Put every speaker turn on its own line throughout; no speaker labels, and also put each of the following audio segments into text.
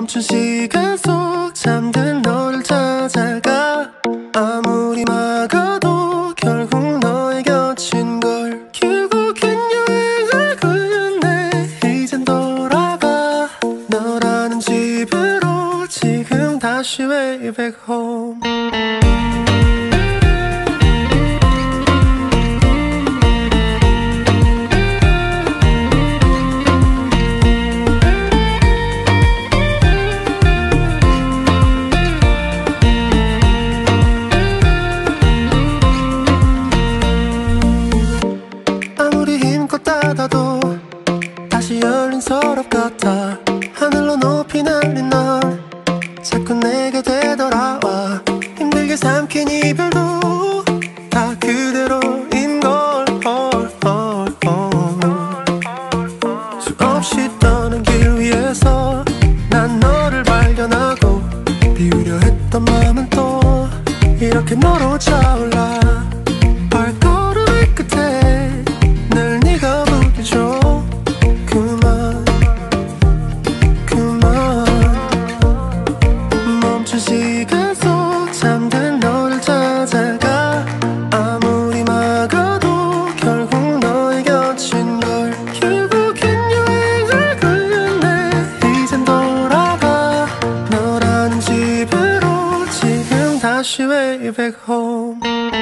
멈춘 시간 속 잠든 너를 찾아가. 아무리 막아도 결국 너의 곁인 걸. 결국엔 여행을 끝내 이젠 돌아가. 너라는 집으로 지금 다시 way back home. 닫아도 다시 열린 서랍 같아. 하늘로 높이 날린 넌 자꾸 내게 되돌아와. 힘들게 삼킨 이별도 다 그대로인 걸. 수없이 떠난 길 위에서 난 너를 발견하고 비우려 했던 마음은 또 이렇게 너로 차올라. 발걸음의 끝에 늘 네가 부딪혀. 그만 멈춘 시간 속 잠든 너를 찾아가. 아무리 막아도 결국 너의 곁인 걸. 결국엔 여행을 끝내 이젠 돌아가. 너라는 집으로 지금 다시 way back home.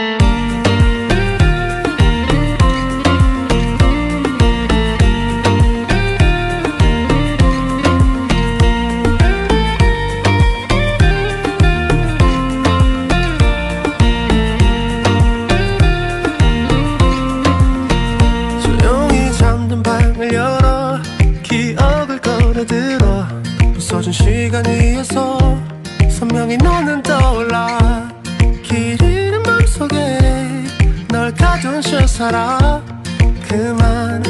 열어 기억을 꺼내들어. 부서진 시간 위에서 선명히 너는 떠올라. 길 잃은 맘속에 널 가둔 실사라. 그만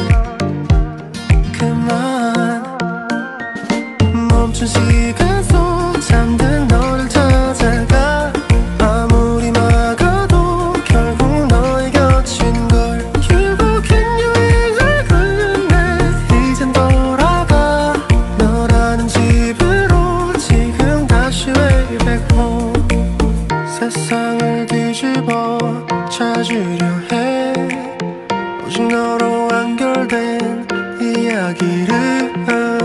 멈춘 시간 속 잠든 너를 찾아가. 아무리 막아도 결국 너의 곁인 걸. 결국엔 여행을 끝내 이젠 돌아가. 너라는 집으로 지금 다시 way back home. 세상을 뒤집어 찾으려 해. 오직 너로 완결된 이야기를.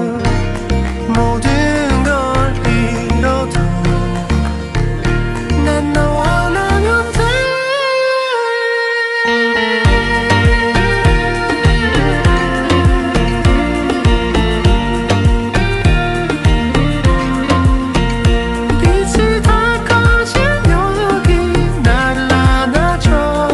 모든 걸 잃어도 난 너와 나면 돼. 빛이 다 꺼진 여기 나를 안아줘.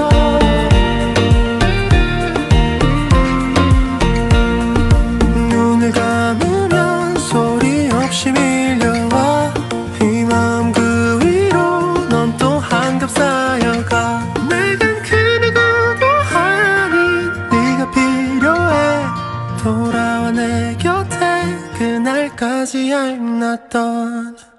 눈을 감으면 소리 없이 밀려와. 이 마음 그 위로 넌 또 한겹 쌓여가. 내겐 그 누구도 아닌 네가 필요해. 돌아와 내 곁에 그날까지 I'm not done.